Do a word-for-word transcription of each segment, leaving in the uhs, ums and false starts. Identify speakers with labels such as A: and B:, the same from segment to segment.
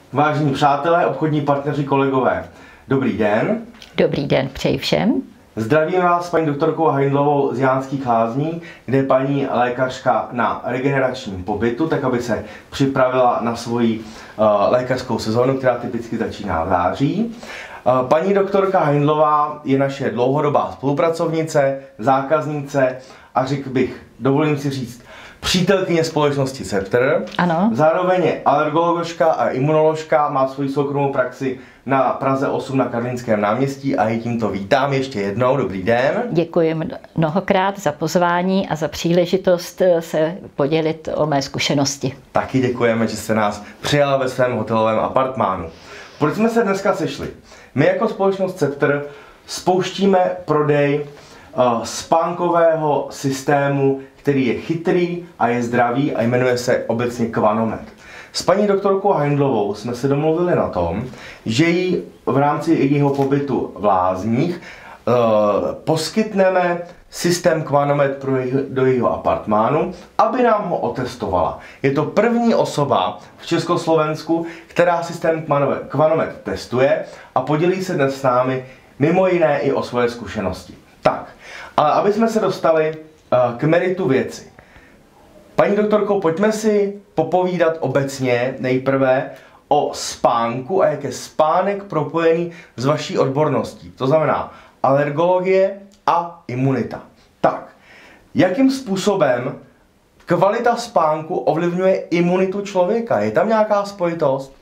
A: Vážení přátelé, obchodní partneři, kolegové, dobrý den.
B: Dobrý den, přeji všem.
A: Zdravím vás s paní doktorkou Heindlovou z Jánských Lázní, kde je paní lékařka na regeneračním pobytu, tak aby se připravila na svoji uh, lékařskou sezónu, která typicky začíná v září. Uh, paní doktorka Heindlová je naše dlouhodobá spolupracovnice, zákaznice a řekl bych, dovolím si říct, přítelkyně společnosti Cepter.
B: Ano.
A: Zároveň je alergoložka a imunoložka, má svoji soukromou praxi na Praze osm na Karlínském náměstí a ji tímto vítám ještě jednou. Dobrý den.
B: Děkuji mnohokrát za pozvání a za příležitost se podělit o mé zkušenosti.
A: Taky děkujeme, že jste nás přijala ve svém hotelovém apartmánu. Proč jsme se dneska sešli? My jako společnost Cepter spouštíme prodej uh, spánkového systému, který je chytrý a je zdravý a jmenuje se obecně Kvanomet. S paní doktorkou Heindlovou jsme se domluvili na tom, že jí v rámci jejího pobytu v Lázních uh, poskytneme systém Kvanomet pro jej, do jejího apartmánu, aby nám ho otestovala. Je to první osoba v Československu, která systém Kvanomet, Kvanomet testuje a podělí se dnes s námi mimo jiné i o svoje zkušenosti. Tak, ale aby jsme se dostali uh, k meritu věci. Paní doktorko, pojďme si popovídat obecně nejprve o spánku a jak je spánek propojený s vaší odborností. To znamená alergologie a imunita. Tak, jakým způsobem kvalita spánku ovlivňuje imunitu člověka? Je tam nějaká spojitost?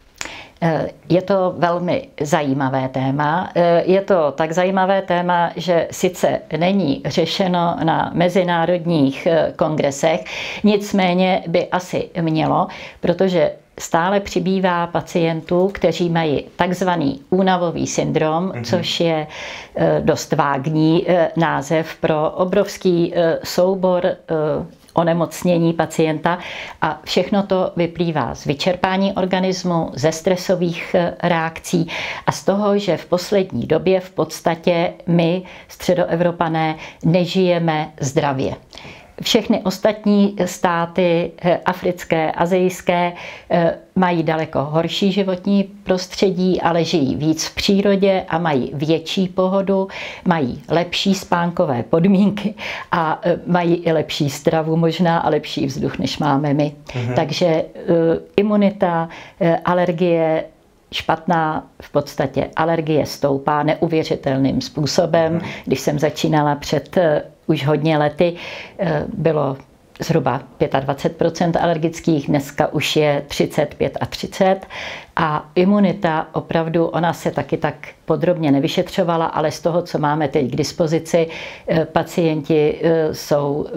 B: Je to velmi zajímavé téma. Je to tak zajímavé téma, že sice není řešeno na mezinárodních kongresech, nicméně by asi mělo, protože stále přibývá pacientů, kteří mají takzvaný únavový syndrom, mm-hmm. což je dost vágní název pro obrovský soubor onemocnění pacienta a všechno to vyplývá z vyčerpání organismu, ze stresových reakcí a z toho, že v poslední době v podstatě my, středoevropané, nežijeme zdravě. Všechny ostatní státy africké, asijské mají daleko horší životní prostředí, ale žijí víc v přírodě a mají větší pohodu, mají lepší spánkové podmínky a mají i lepší stravu možná a lepší vzduch, než máme my. Mhm. Takže imunita, alergie, špatná, v podstatě alergie stoupá neuvěřitelným způsobem. Mhm. Když jsem začínala před už hodně lety, bylo zhruba dvacet pět procent alergických, dneska už je třicet pět a třicet. A imunita opravdu, ona se taky tak podrobně nevyšetřovala, ale z toho, co máme teď k dispozici, pacienti jsou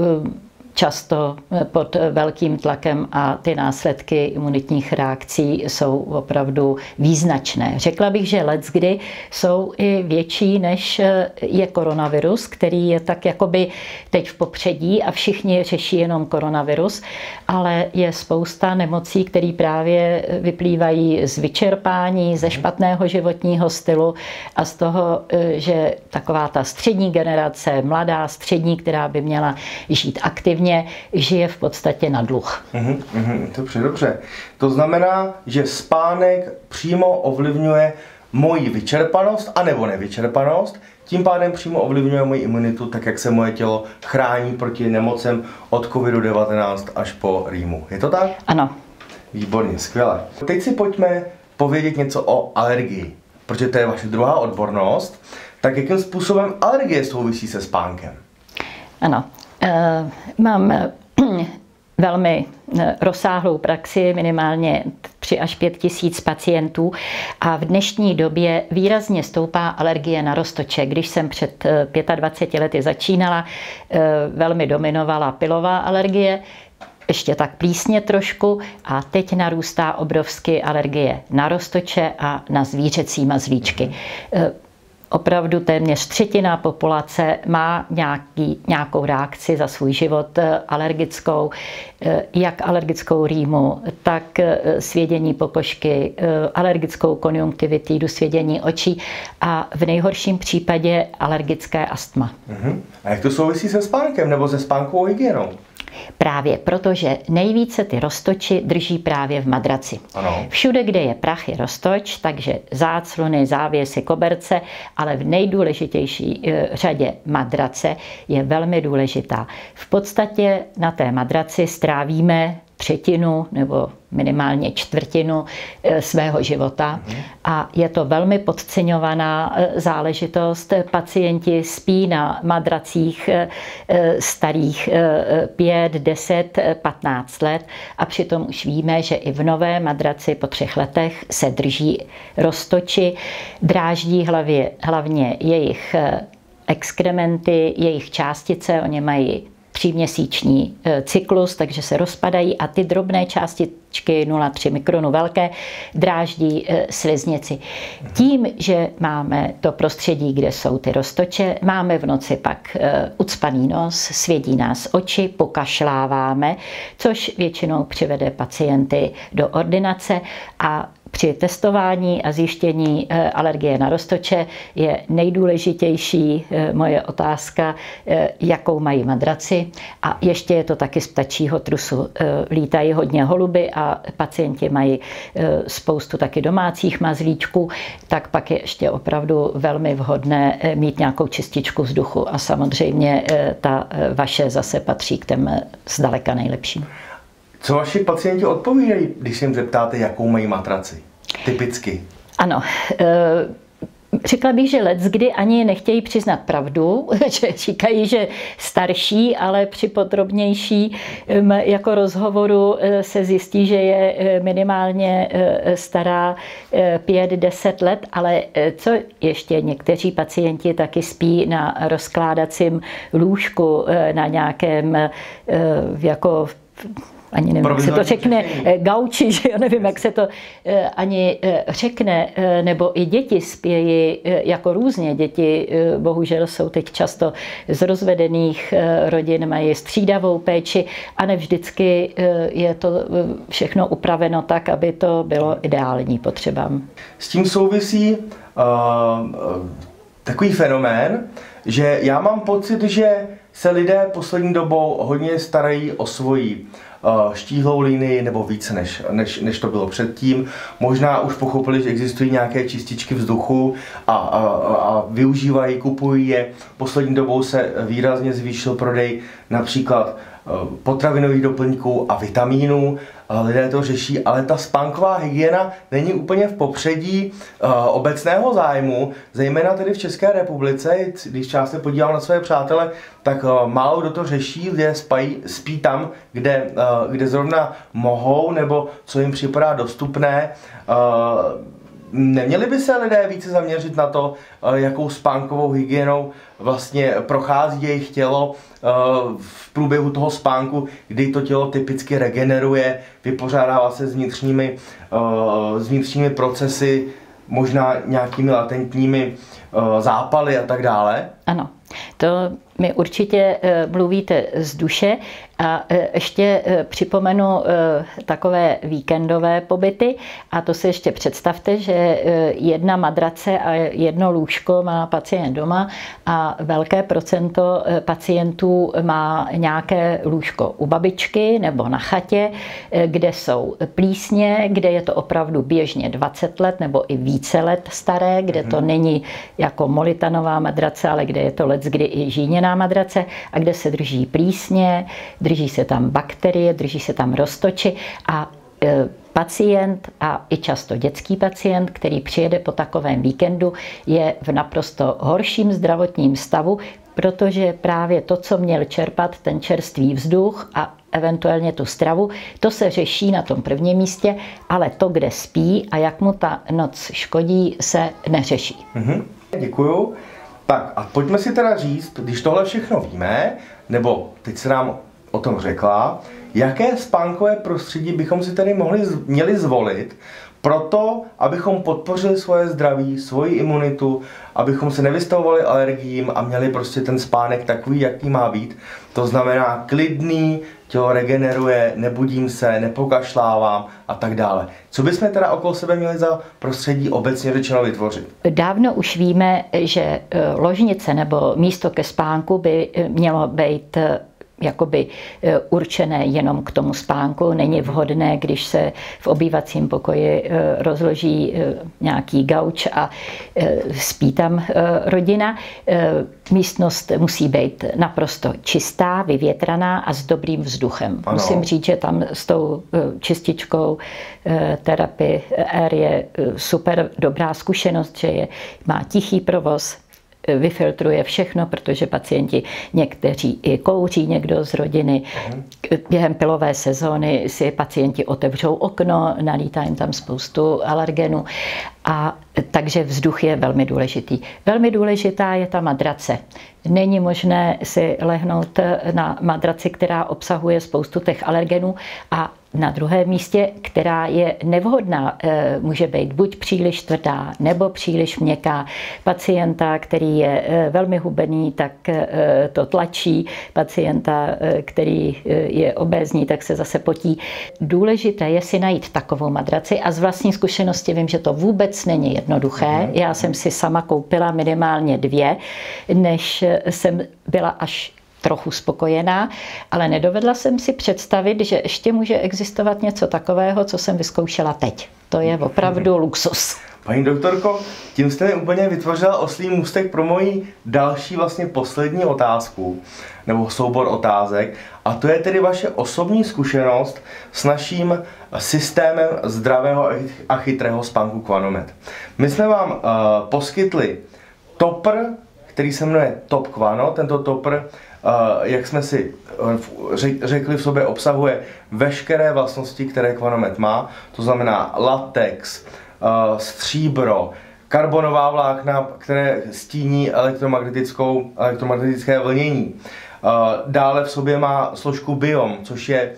B: často pod velkým tlakem a ty následky imunitních reakcí jsou opravdu význačné. Řekla bych, že leckdy jsou i větší, než je koronavirus, který je tak jakoby teď v popředí a všichni řeší jenom koronavirus, ale je spousta nemocí, které právě vyplývají z vyčerpání, ze špatného životního stylu a z toho, že taková ta střední generace, mladá střední, která by měla žít aktivně, žije v podstatě na dluh.
A: Uhum, uhum, dobře, dobře. To znamená, že spánek přímo ovlivňuje moji vyčerpanost anebo nevyčerpanost, tím pádem přímo ovlivňuje moji imunitu, tak jak se moje tělo chrání proti nemocem od covidu devatenáct až po rýmu. Je to tak?
B: Ano.
A: Výborně, skvěle. Teď si pojďme povědět něco o alergii, protože to je vaše druhá odbornost. Tak jakým způsobem alergie souvisí se spánkem?
B: Ano. Mám velmi rozsáhlou praxi, minimálně tři až pět tisíc pacientů a v dnešní době výrazně stoupá alergie na roztoče. Když jsem před dvaceti pěti lety začínala, velmi dominovala pilová alergie, ještě tak plísně trošku a teď narůstá obrovsky alergie na roztoče a na zvířecí mazlíčky. Opravdu téměř třetina populace má nějaký, nějakou reakci za svůj život alergickou, jak alergickou rýmu, tak svědění pokožky, alergickou konjunktivitidu, svědění očí a v nejhorším případě alergické astma.
A: Uh-huh. A jak to souvisí se spánkem nebo se spánkovou hygienou?
B: Právě protože nejvíce ty roztoči drží právě v madraci.
A: Ano.
B: Všude, kde je prach, je roztoč, takže záclony, závěsy, koberce, ale v nejdůležitější řadě madrace je velmi důležitá. V podstatě na té madraci strávíme třetinu nebo minimálně čtvrtinu svého života a je to velmi podceňovaná záležitost. Pacienti spí na madracích starých pět, deset, patnáct let a přitom už víme, že i v nové madraci po třech letech se drží roztoči, dráždí hlavě, hlavně jejich exkrementy, jejich částice, oni mají tříměsíční cyklus, takže se rozpadají a ty drobné částičky nula celá tři mikronu velké dráždí sliznici. Tím, že máme to prostředí, kde jsou ty roztoče, máme v noci pak ucpaný nos, svědí nás oči, pokašláváme, což většinou přivede pacienty do ordinace a při testování a zjištění alergie na roztoče je nejdůležitější moje otázka, jakou mají madraci. A ještě je to taky z ptačího trusu. Lítají hodně holuby a pacienti mají spoustu taky domácích mazlíčků, tak pak je ještě opravdu velmi vhodné mít nějakou čističku vzduchu. A samozřejmě ta vaše zase patří k těm zdaleka nejlepším.
A: Co vaši pacienti odpovídají, když se jim zeptáte, jakou mají matraci? Typicky.
B: Ano. Řekla bych, že leckdy ani nechtějí přiznat pravdu, že říkají, že starší, ale při podrobnější jako rozhovoru se zjistí, že je minimálně stará pět deset let, ale co ještě někteří pacienti taky spí na rozkládacím lůžku, na nějakém jako ani nevím, jak se to řekne, gauči, že jo, nevím, jak se to ani řekne, nebo i děti spějí jako různě. Děti bohužel jsou teď často z rozvedených rodin, mají střídavou péči a ne vždycky je to všechno upraveno tak, aby to bylo ideální potřebám.
A: S tím souvisí uh, takový fenomén, že já mám pocit, že se lidé poslední dobou hodně starají o svoji štíhlou linii nebo více než, než, než to bylo předtím. Možná už pochopili, že existují nějaké čističky vzduchu a, a, a využívají, kupují je. Poslední dobou se výrazně zvýšil prodej například potravinových doplňků a vitamínů. Lidé to řeší, ale ta spánková hygiena není úplně v popředí uh, obecného zájmu, zejména tedy v České republice. Když já se podívám na své přátele, tak uh, málo kdo to řeší, lidé spají, spí tam, kde, uh, kde zrovna mohou, nebo co jim připadá dostupné. Uh, Neměli by se lidé více zaměřit na to, jakou spánkovou hygienou vlastně prochází jejich tělo v průběhu toho spánku, kdy to tělo typicky regeneruje, vypořádává se s vnitřními, s vnitřními procesy, možná nějakými latentními zápaly a tak dále?
B: Ano, to mi určitě mluvíte z duše a ještě připomenu takové víkendové pobyty a to si ještě představte, že jedna madrace a jedno lůžko má pacient doma a velké procento pacientů má nějaké lůžko u babičky nebo na chatě, kde jsou plísně, kde je to opravdu běžně dvacet let nebo i více let staré, kde to není jako molitanová madrace, ale kde je to leckdy i žíněná madrace a kde se drží plísně, drží se tam bakterie, drží se tam roztoči a e, pacient a i často dětský pacient, který přijede po takovém víkendu, je v naprosto horším zdravotním stavu, protože právě to, co měl čerpat, ten čerstvý vzduch a eventuálně tu stravu, to se řeší na tom prvním místě, ale to, kde spí a jak mu ta noc škodí, se neřeší.
A: Mhm. Děkuju. Tak a pojďme si teda říct, když tohle všechno víme, nebo teď se nám o tom řekla, jaké spánkové prostředí bychom si tedy mohli, měli zvolit proto, abychom podpořili svoje zdraví, svoji imunitu, abychom se nevystavovali alergiím a měli prostě ten spánek takový, jaký má být. To znamená klidný, tělo regeneruje, nebudím se, nepokašlávám a tak dále. Co bychom teda okolo sebe měli za prostředí obecně řečeno vytvořit?
B: Dávno už víme, že ložnice nebo místo ke spánku by mělo být jakoby určené jenom k tomu spánku. Není vhodné, když se v obývacím pokoji rozloží nějaký gauč a spí tam rodina. Místnost musí být naprosto čistá, vyvětraná a s dobrým vzduchem. Ano. Musím říct, že tam s tou čističkou Therapy Air je super dobrá zkušenost, že je, má tichý provoz, vyfiltruje všechno, protože pacienti někteří i kouří, někdo z rodiny. Během pilové sezóny si pacienti otevřou okno, nalítá jim tam spoustu alergenů. A takže vzduch je velmi důležitý. Velmi důležitá je ta madrace. Není možné si lehnout na madraci, která obsahuje spoustu těch alergenů, a na druhém místě, která je nevhodná, může být buď příliš tvrdá nebo příliš měkká. Pacienta, který je velmi hubený, tak to tlačí. Pacienta, který je obézní, tak se zase potí. Důležité je si najít takovou madraci a z vlastní zkušenosti vím, že to vůbec není jednoduché. Já jsem si sama koupila minimálně dvě, než jsem byla až trochu spokojená, ale nedovedla jsem si představit, že ještě může existovat něco takového, co jsem vyzkoušela teď. To je opravdu luxus.
A: Paní doktorko, tím jste mi úplně vytvořila oslí můstek pro moji další, vlastně poslední otázku, nebo soubor otázek, a to je tedy vaše osobní zkušenost s naším systémem zdravého a chytrého spánku Quanomet. My jsme vám uh, poskytli topr, který se jmenuje Top Quano. Tento topr, jak jsme si řekli, v sobě obsahuje veškeré vlastnosti, které Quanomet má, to znamená latex, stříbro, karbonová vlákna, které stíní elektromagnetickou, elektromagnetické vlnění. Dále v sobě má složku biom, což je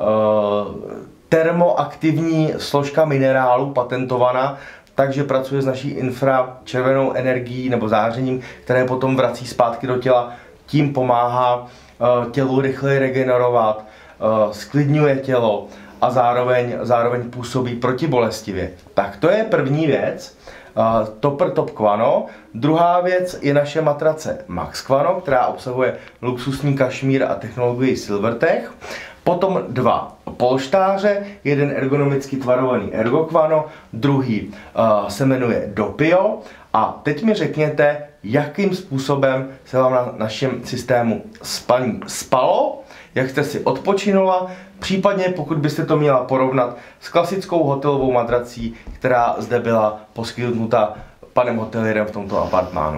A: termoaktivní složka minerálu patentovaná, takže pracuje s naší infračervenou energií nebo zářením, které potom vrací zpátky do těla. Tím pomáhá tělu rychleji regenerovat, sklidňuje tělo a zároveň, zároveň působí protibolestivě. Tak to je první věc, Topr Top Quano. Druhá věc je naše matrace Max Quano, která obsahuje luxusní kašmír a technologii Silvertech. Potom dva polštáře, jeden ergonomicky tvarovaný Ergo Quano, druhý uh, se jmenuje Doppio. A teď mi řekněte, jakým způsobem se vám na našem systému spaní spalo, jak jste si odpočinula, případně pokud byste to měla porovnat s klasickou hotelovou madrací, která zde byla poskytnuta panem hotelierem v tomto apartmánu.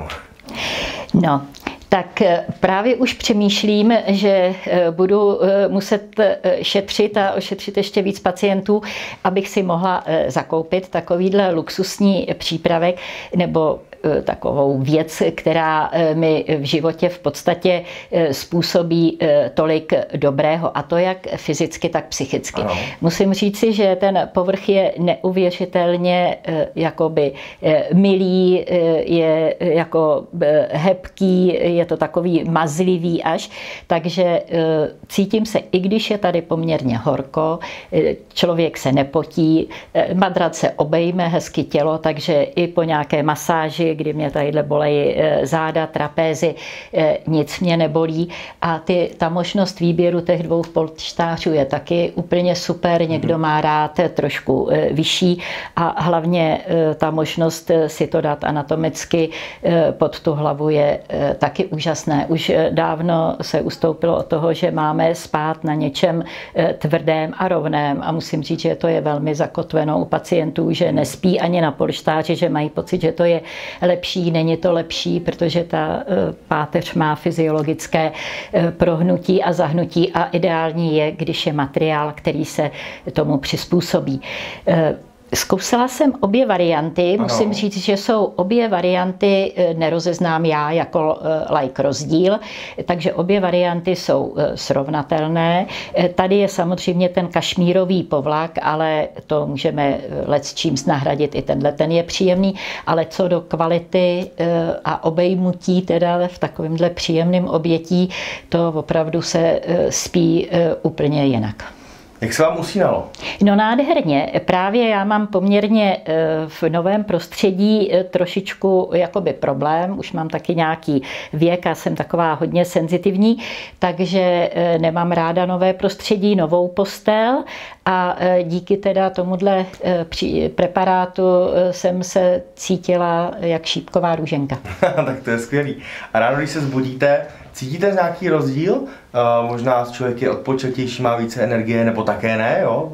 B: No, tak právě už přemýšlím, že budu muset šetřit a ošetřit ještě víc pacientů, abych si mohla zakoupit takovýhle luxusní přípravek nebo takovou věc, která mi v životě v podstatě způsobí tolik dobrého, a to jak fyzicky, tak psychicky. Ano. Musím říci, že ten povrch je neuvěřitelně jakoby milý, je jako hebký, je to takový mazlivý až, takže cítím se, i když je tady poměrně horko, člověk se nepotí, madrace obejme hezky tělo, takže i po nějaké masáži, kdy mě tadyhle bolejí záda, trapézy, nic mě nebolí, a ty, ta možnost výběru těch dvou polštářů je taky úplně super, někdo má rád trošku vyšší, a hlavně ta možnost si to dát anatomicky pod tu hlavu je taky úžasné. Už dávno se ustoupilo od toho, že máme spát na něčem tvrdém a rovném, a musím říct, že to je velmi zakotveno u pacientů, že nespí ani na polštáři, že mají pocit, že to je lepší. Není to lepší, protože ta páteř má fyziologické prohnutí a zahnutí, a ideální je, když je materiál, který se tomu přizpůsobí. Zkusila jsem obě varianty, ano. Musím říct, že jsou obě varianty, nerozeznám já jako laik rozdíl, takže obě varianty jsou srovnatelné. Tady je samozřejmě ten kašmírový povlak, ale to můžeme lecčím nahradit, i tenhle ten je příjemný, ale co do kvality a obejmutí teda v takovémhle příjemném obětí, to opravdu se spí úplně jinak.
A: Jak se vám usínalo?
B: No nádherně. Právě já mám poměrně v novém prostředí trošičku jakoby problém. Už mám taky nějaký věk a jsem taková hodně senzitivní, takže nemám ráda nové prostředí, novou postel a díky teda tomuhle preparátu jsem se cítila jak šípková růženka.
A: Tak to je skvělý. A ráno, když se zbudíte, cítíte nějaký rozdíl? Uh, možná člověk je odpočatější, má více energie, nebo také ne, jo?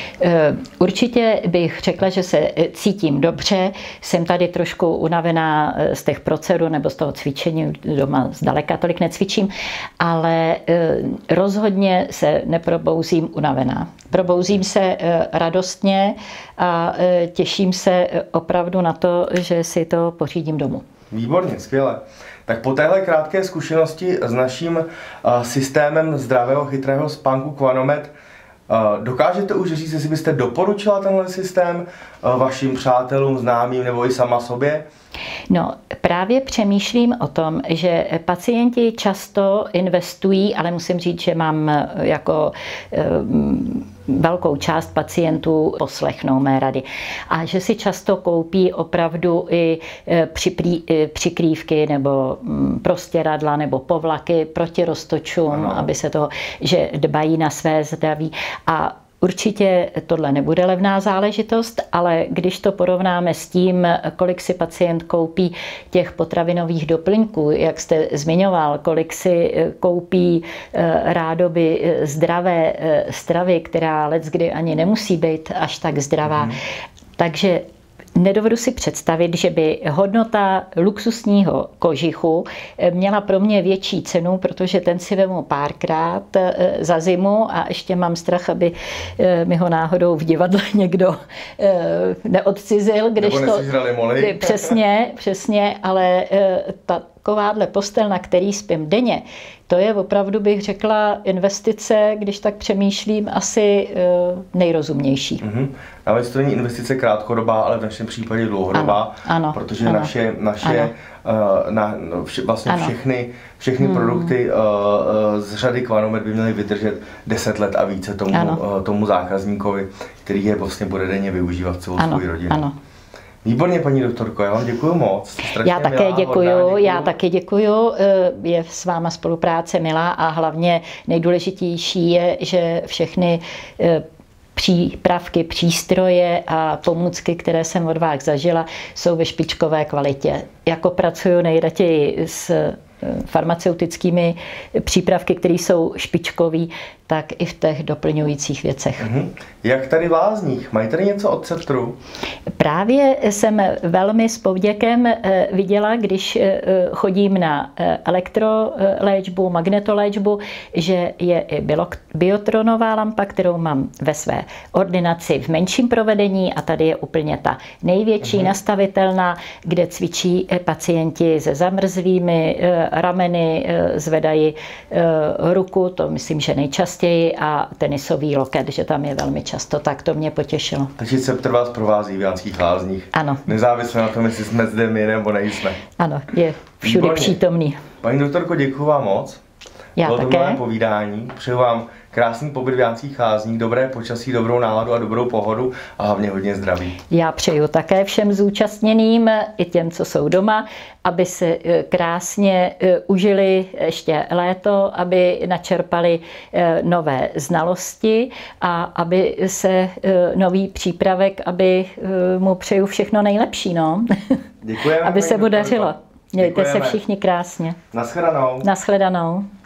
B: Určitě bych řekla, že se cítím dobře. Jsem tady trošku unavená z těch procedur nebo z toho cvičení. Doma zdaleka tolik necvičím, ale rozhodně se neprobouzím unavená. Probouzím se radostně a těším se opravdu na to, že si to pořídím domů.
A: Výborně, skvěle. Tak po téhle krátké zkušenosti s naším uh, systémem zdravého chytrého spánku Quanomet uh, dokážete už říct, jestli byste doporučila tenhle systém uh, vašim přátelům, známým nebo i sama sobě?
B: No, právě přemýšlím o tom, že pacienti často investují, ale musím říct, že mám jako um, velkou část pacientů poslechnou mé rady. A že si často koupí opravdu i přikrývky nebo prostěradla nebo povlaky proti roztočům, ano. aby se to, že dbají na své zdraví. A určitě tohle nebude levná záležitost, ale když to porovnáme s tím, kolik si pacient koupí těch potravinových doplňků, jak jste zmiňoval, kolik si koupí rádoby zdravé stravy, která leckdy ani nemusí být až tak zdravá. Mm. Takže nedovedu si představit, že by hodnota luxusního kožichu měla pro mě větší cenu, protože ten si vemu párkrát za zimu a ještě mám strach, aby mi ho náhodou v divadle někdo neodcizil.
A: Nebo nesýžrali moly.
B: Přesně, přesně, ale ta takováhle postel, na který spím denně, to je opravdu, bych řekla, investice, když tak přemýšlím, asi nejrozumnější. Mm-hmm.
A: Ale to není investice krátkodobá, ale v našem případě dlouhodobá,
B: ano, ano,
A: protože
B: ano,
A: naše, naše
B: ano.
A: Uh, na, no, vše, vlastně ano. všechny, všechny hmm. produkty uh, z řady Quanomet by měly vydržet deset let a více tomu, uh, tomu zákazníkovi, který je vlastně bude denně využívat celou
B: ano,
A: svou rodinu.
B: Ano.
A: Výborně, paní doktorko, já vám děkuju moc.
B: Já také děkuju, já taky děkuju. Je s váma spolupráce milá a hlavně nejdůležitější je, že všechny přípravky, přístroje a pomůcky, které jsem od vás zažila, jsou ve špičkové kvalitě. Jako pracuju nejraději s farmaceutickými přípravky, které jsou špičkový, tak i v těch doplňujících věcech. Mm-hmm.
A: Jak tady v Lázních? Mají tady něco od Ceptru? Právě jsem
B: velmi s povděkem viděla, když chodím na elektroléčbu, magnetoléčbu, že je biotronová lampa, kterou mám ve své ordinaci v menším provedení a tady je úplně ta největší mm-hmm. nastavitelná, kde cvičí pacienti se zamrzlými rameny, zvedají ruku, to myslím, že nejčastěji, a tenisový loket, že tam je velmi často, tak to mě potěšilo.
A: Takže Ceptr vás provází v Jánských Lázních.
B: Ano.
A: Nezávisle na tom, jestli jsme zde my nebo nejsme.
B: Ano, je všude Výborně. Přítomný.
A: Paní doktorko, děkuji vám moc.
B: Já
A: Bylo
B: také.
A: to milé povídání. Přeju vám krásný pobyt v Jánských Lázních, dobré počasí, dobrou náladu a dobrou pohodu a hlavně hodně zdraví.
B: Já přeju také všem zúčastněným, i těm, co jsou doma, aby se krásně užili ještě léto, aby načerpali nové znalosti a aby se nový přípravek, aby mu přeju všechno nejlepší, no.
A: Děkujeme.
B: Aby se mu dařilo. Mějte
A: Děkujeme.
B: se všichni krásně.
A: Naschledanou.
B: Naschledanou.